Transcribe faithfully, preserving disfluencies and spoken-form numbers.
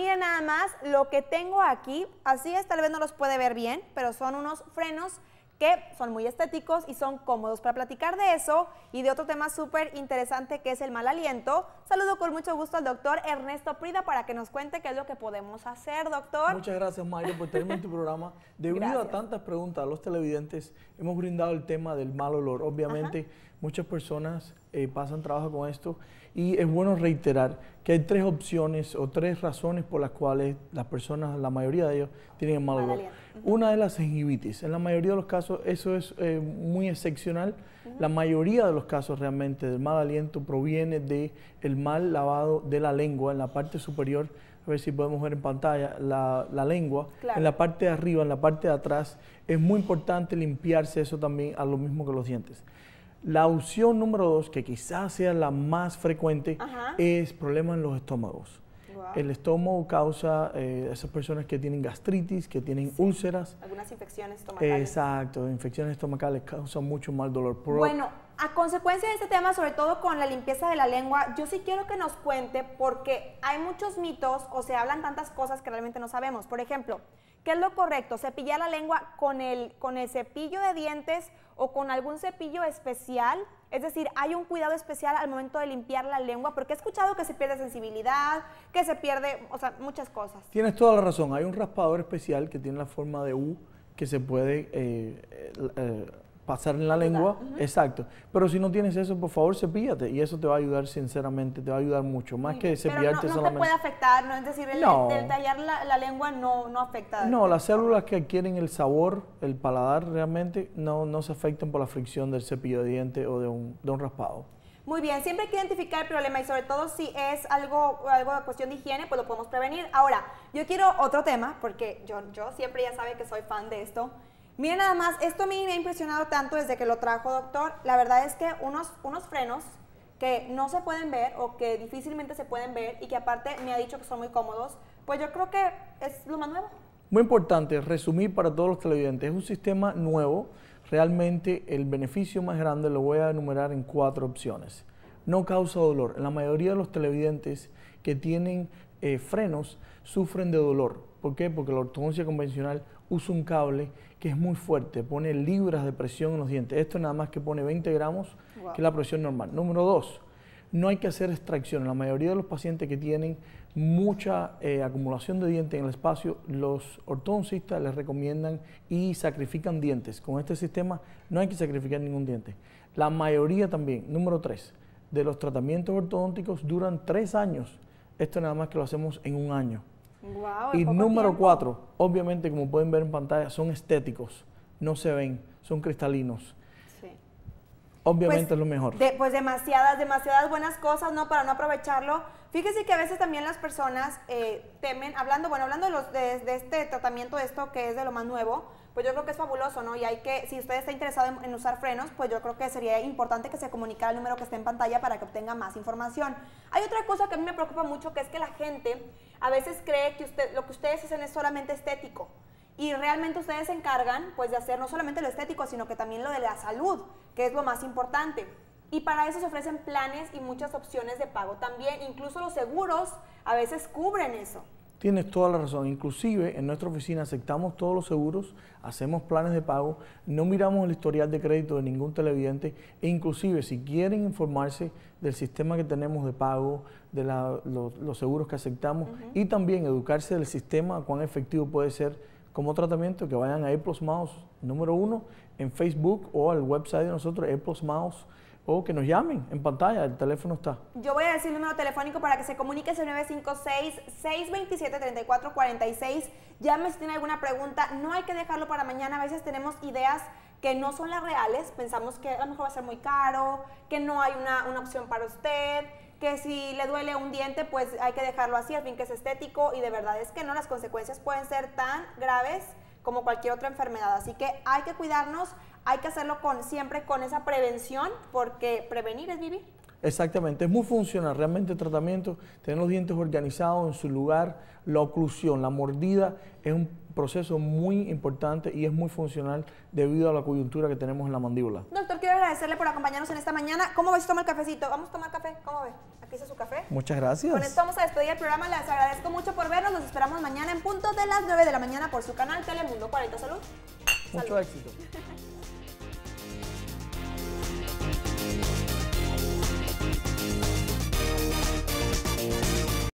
miren nada más lo que tengo aquí. Así es, tal vez no los puede ver bien, pero son unos frenos que son muy estéticos y son cómodos. Para platicar de eso y de otro tema súper interesante que es el mal aliento, saludo con mucho gusto al doctor Ernesto Prida para que nos cuente qué es lo que podemos hacer, doctor. Muchas gracias, Mayra, por tenerme en tu programa. Debido gracias. a tantas preguntas a los televidentes, hemos brindado el tema del mal olor. Obviamente, Ajá. muchas personas eh, pasan trabajo con esto y es bueno reiterar que hay tres opciones o tres razones por las cuales las personas, la mayoría de ellos, tienen mal olor. Uh-huh. Una es la gingivitis. En la mayoría de los casos eso es eh, muy excepcional. Uh-huh. La mayoría de los casos realmente del mal aliento proviene del mal lavado de la lengua en la parte superior. A ver si podemos ver en pantalla la, la lengua. Claro. En la parte de arriba, en la parte de atrás. Es muy importante limpiarse eso también a lo mismo que los dientes. La opción número dos, que quizás sea la más frecuente, Ajá. es problemas en los estómagos. Wow. El estómago causa eh, esas personas que tienen gastritis, que tienen sí. úlceras. Algunas infecciones estomacales. Exacto, infecciones estomacales causan mucho mal dolor. Pero, bueno, a consecuencia de este tema, sobre todo con la limpieza de la lengua, yo sí quiero que nos cuente porque hay muchos mitos o se hablan tantas cosas que realmente no sabemos. Por ejemplo, ¿qué es lo correcto? ¿Cepillar la lengua con el, con el cepillo de dientes o con algún cepillo especial? Es decir, ¿hay un cuidado especial al momento de limpiar la lengua? Porque he escuchado que se pierde sensibilidad, que se pierde, o sea, muchas cosas. Tienes toda la razón. Hay un raspador especial que tiene la forma de U que se puede eh, eh, pasar en la lengua. Uh-huh. Exacto. Pero si no tienes eso, por favor, cepíllate y eso te va a ayudar, sinceramente, te va a ayudar mucho. Más que cepillarte Pero no, no solamente. te puede afectar, ¿no? Es decir, el, no. el, el tallar la, la lengua no, no afecta. No, las células que adquieren el sabor, el paladar, realmente no, no se afectan por la fricción del cepillo de diente o de un, de un raspado. Muy bien, siempre hay que identificar el problema y sobre todo si es algo, algo de cuestión de higiene, pues lo podemos prevenir. Ahora, yo quiero otro tema, porque yo, yo siempre ya sabe que soy fan de esto. Miren nada más, esto a mí me ha impresionado tanto desde que lo trajo, doctor. La verdad es que unos, unos frenos que no se pueden ver o que difícilmente se pueden ver y que aparte me ha dicho que son muy cómodos, pues yo creo que es lo más nuevo. Muy importante, resumir para todos los televidentes, es un sistema nuevo. Realmente el beneficio más grande lo voy a enumerar en cuatro opciones. No causa dolor. La mayoría de los televidentes que tienen eh, frenos sufren de dolor. ¿Por qué? Porque la ortodoncia convencional usa un cable que es muy fuerte, pone libras de presión en los dientes. Esto nada más que pone veinte gramos, wow. que es la presión normal. Número dos, no hay que hacer extracción. La mayoría de los pacientes que tienen mucha eh, acumulación de dientes en el espacio, los ortodoncistas les recomiendan y sacrifican dientes. Con este sistema no hay que sacrificar ningún diente. La mayoría también, número tres, de los tratamientos ortodónticos duran tres años. Esto nada más que lo hacemos en un año. Wow, y número tiempo. cuatro, obviamente como pueden ver en pantalla, son estéticos, no se ven, son cristalinos. Sí. Obviamente pues, es lo mejor. De, pues demasiadas, demasiadas buenas cosas, ¿no? Para no aprovecharlo. Fíjese que a veces también las personas eh, temen, hablando, bueno, hablando de, los, de, de este tratamiento, de esto que es de lo más nuevo, pues yo creo que es fabuloso, ¿no? Y hay que, si usted está interesado en, en usar frenos, pues yo creo que sería importante que se comunicara el número que está en pantalla para que obtenga más información. Hay otra cosa que a mí me preocupa mucho, que es que la gente a veces cree que usted, lo que ustedes hacen es solamente estético. Y realmente ustedes se encargan, pues, de hacer no solamente lo estético, sino que también lo de la salud, que es lo más importante. Y para eso se ofrecen planes y muchas opciones de pago también. Incluso los seguros a veces cubren eso. Tienes toda la razón. Inclusive en nuestra oficina aceptamos todos los seguros, hacemos planes de pago, no miramos el historial de crédito de ningún televidente e inclusive si quieren informarse del sistema que tenemos de pago, de la, los, los seguros que aceptamos uh-huh. y también educarse del sistema, cuán efectivo puede ser como tratamiento, que vayan a Aplus Mouse número uno en Facebook o al website de nosotros, Aplus Mouse, o que nos llamen en pantalla, el teléfono está. Yo voy a decir el número telefónico para que se comunique, es el nueve cinco seis, seis dos siete, tres cuatro cuatro seis. Llame si tiene alguna pregunta, no hay que dejarlo para mañana, a veces tenemos ideas que no son las reales, pensamos que a lo mejor va a ser muy caro, que no hay una, una opción para usted, que si le duele un diente, pues hay que dejarlo así, al fin que es estético, y de verdad es que no, las consecuencias pueden ser tan graves como cualquier otra enfermedad, así que hay que cuidarnos, hay que hacerlo con, siempre con esa prevención, porque prevenir es vivir. Exactamente, es muy funcional realmente el tratamiento, tener los dientes organizados en su lugar, la oclusión, la mordida es un proceso muy importante y es muy funcional debido a la coyuntura que tenemos en la mandíbula. Doctor, quiero agradecerle por acompañarnos en esta mañana. ¿Cómo ves si toma el cafecito? ¿Vamos a tomar café? ¿Cómo ve? Aquí está su café. Muchas gracias. Con esto vamos a despedir el programa, les agradezco mucho por vernos. esperamos mañana en punto de las nueve de la mañana por su canal Telemundo cuarenta. Salud. Mucho Salud. éxito.